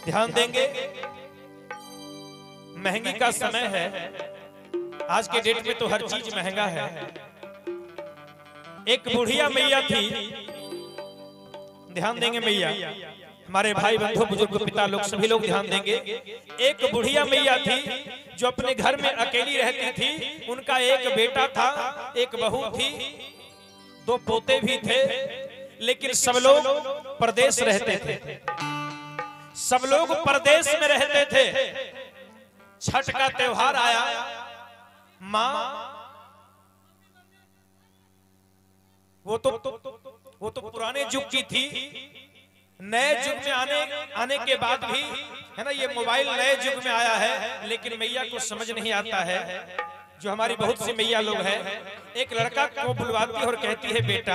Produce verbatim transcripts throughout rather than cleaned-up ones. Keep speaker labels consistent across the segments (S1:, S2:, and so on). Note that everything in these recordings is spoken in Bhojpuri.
S1: ध्यान देंगे। महंगी का समय है, आज के डेट में तो हर चीज महंगा है। एक बुढ़िया मैया थी, ध्यान देंगे मैया, हमारे भाई बंधु बुजुर्ग पिता लोग सभी लोग ध्यान देंगे। एक बुढ़िया मैया थी जो अपने घर में अकेली रहती थी। उनका एक बेटा था, एक बहू थी, दो पोते भी थे, लेकिन सब लोग परदेश रहते थे। सब लोग परदेश में रहते थे। छठ का त्योहार आया, माँ वो तो वो तो पुराने युग की थी। नए युग में आने आने के बाद भी है ना, ये मोबाइल नए युग में आया है, लेकिन मैया को समझ नहीं आता है। जो हमारी बहुत सी मैया लोग हैं, एक लड़का को बुलवाती और कहती है, बेटा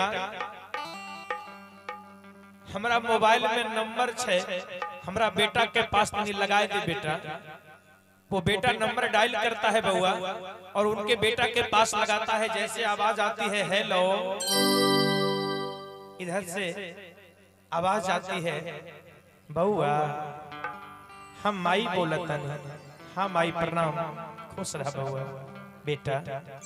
S1: हमारा मोबाइल में नंबर है, हमारा बेटा के पास नहीं लगाए दे बेटा। वो बेटा नंबर डायल करता है बउआ, और उनके बेटा के पास लगाता है। जैसे आवाज आती है हेलो, इधर से आवाज आती है बउआ हम माई बोलतन। हाँ माई प्रणाम, खुश रह बउआ। बेटा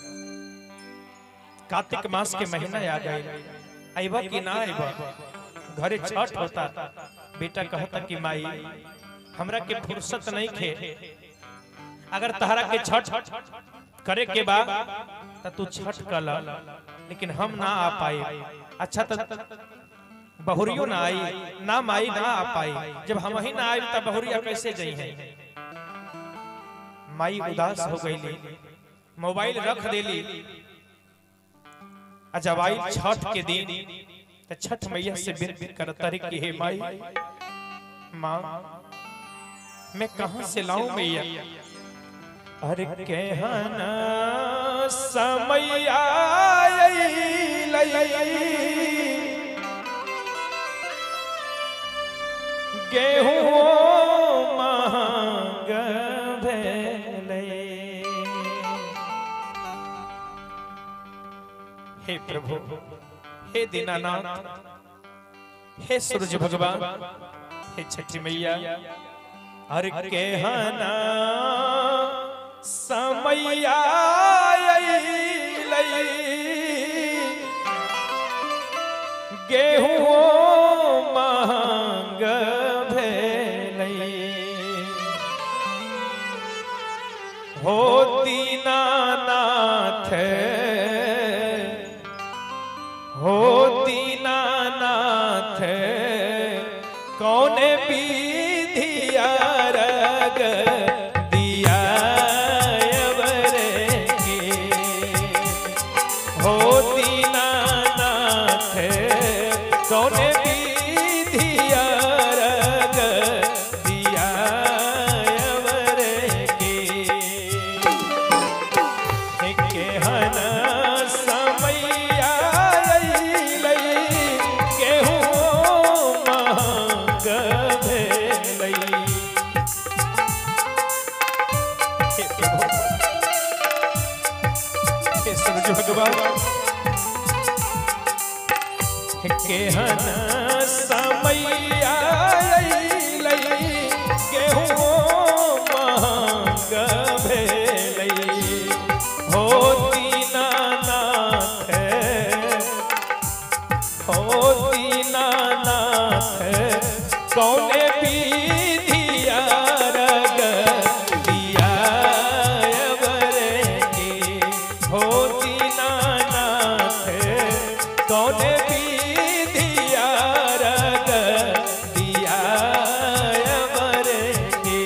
S1: कार्तिक मास के महीना आ गए, आइबा कि ना आइबा, घरे छठ होता। बेटा कहता कि माई हमरा के फुर्सत नहीं खे, अगर तहरा के छठ करे के बाद तो तू छठ कर, लेकिन हम ना आ पाई। अच्छा तो बहुरियो ना आई, ना माई ना आ पाई। जब हम ही ना आई तब बहुरिया कैसे गई है। माई उदास हो गई, मोबाइल रख देली। जब आई छठ के दिन तो छठ मैया से विनती करता रे कि हे माई, माँ मैं कहां से लाऊं मैया। अरे कहना समैया गेहूं महंग भेलै। हे प्रभु, हे दीनानाथ, हे सूरज भगवान, हे छठी मैया, अरे कहना समैया गेहूं महंग भेलै। हो दीनानाथ, हो दीनानाथ, कौने विधिया रग दिया अवरे के। हो दीनानाथ, कौने विधिया रग दिया अवरे के। केहन समैया केहन समैया गेहूं महंग भेलै। हो दीनानाथ, हो दीनानाथ, कौने विधिया रग दिया अवरे के। हो दीनानाथ, कौने विधिया रग दिया अवरे के।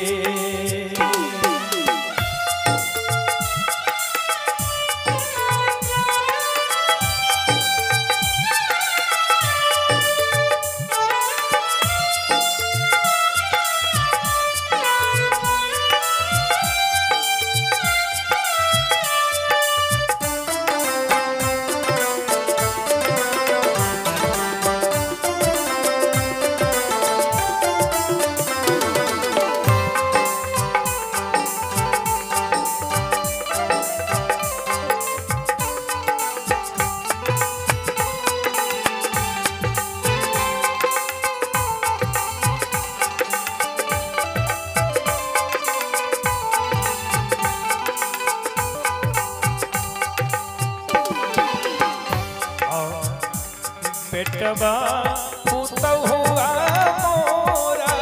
S1: बेटवा पुतहुआ मोरा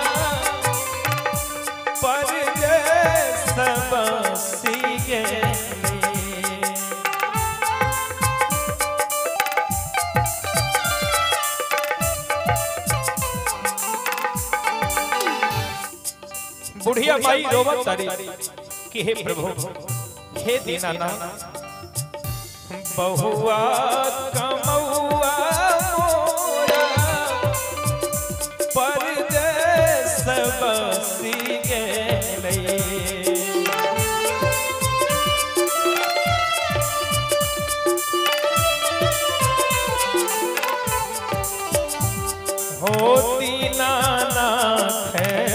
S1: परदेस बसी गेली। बुढ़िया माई रोवत तारी कि हे प्रभु हे दीनानाथ बहुआ कमौआ मोरा परदेस बसी गेली। हो दीनानाथ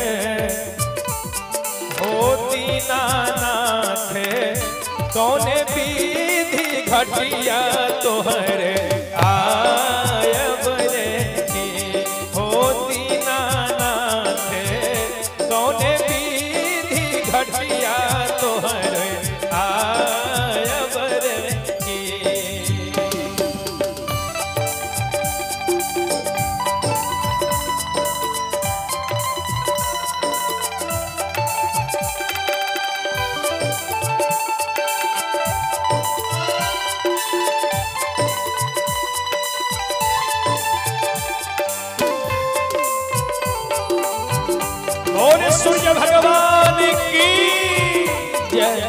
S1: हो दीनानाथ कौने विधि घटिया तोहरे आयब रे के। हो दीनानाथ कौने विधि घटिया तोहरे आयब रे के। और सूर्य भगवान की जय।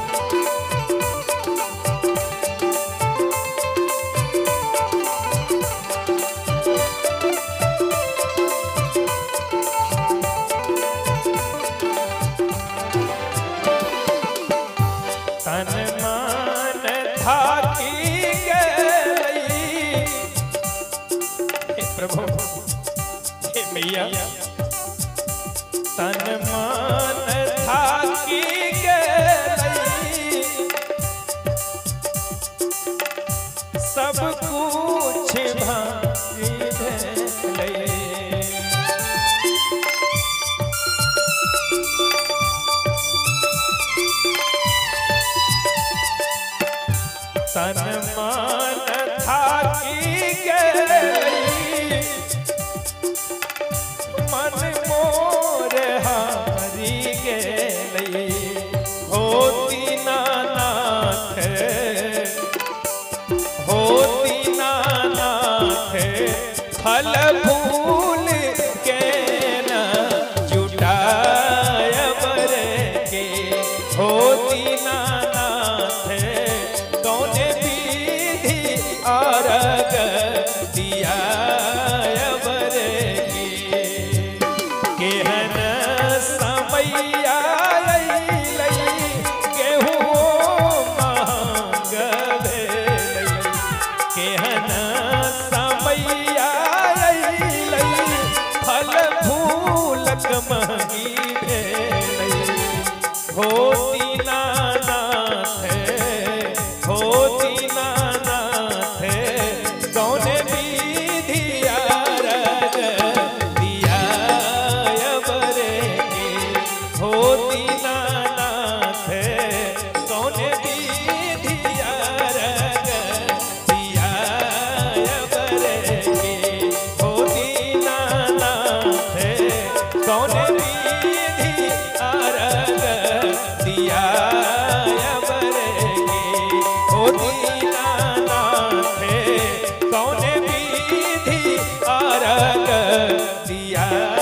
S1: तन मन थाकी गई हे प्रभु हे मैया तन मन थाकी गई सब कुछ भारी भेलै। तन मन थाकी गई मन मोर हारी गेली। हो दीनानाथ हो दीनानाथ फल फूल के न जुटायब रे के। हो दीनानाथ कौने विधि अर्घ दियायब रे के। केहन समैया अइलै केहू महंग भेलै। केहन समैया अइलै फल फूलक महंगी भेलै। हो दीनानाथ हो दीनानाथ कौने विधि अर्घ दियायब रे के। हो दीनानाथ कौने विधि अर्घ दियायब रे के। हो दीनानाथ कौने विधि अर्घ दियायब रे के। हो दीनानाथ कौने विधि अर्घ दिया।